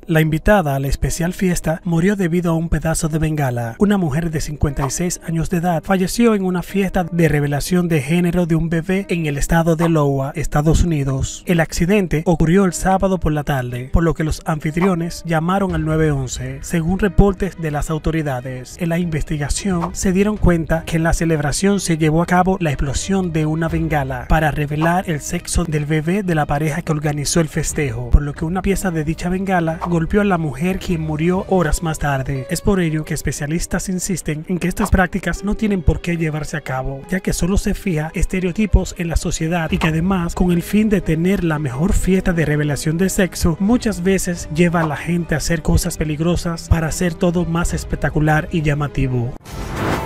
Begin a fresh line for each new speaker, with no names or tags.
La invitada a la especial fiesta murió debido a un pedazo de bengala. Una mujer de 56 años de edad falleció en una fiesta de revelación de género de un bebé en el estado de Iowa, Estados Unidos. El accidente ocurrió el sábado por la tarde, por lo que los anfitriones llamaron al 911, según reportes de las autoridades. En la investigación se dieron cuenta que en la celebración se llevó a cabo la explosión de una bengala para revelar el sexo del bebé de la pareja que organizó el festejo, por lo que una pieza de dicha bengala golpeó a la mujer, quien murió horas más tarde. Es por ello que especialistas insisten en que estas prácticas no tienen por qué llevarse a cabo, ya que solo se fija estereotipos en la sociedad y que además, con el fin de tener la mejor fiesta de revelación de sexo, muchas veces lleva a la gente a hacer cosas peligrosas para hacer todo más espectacular y llamativo.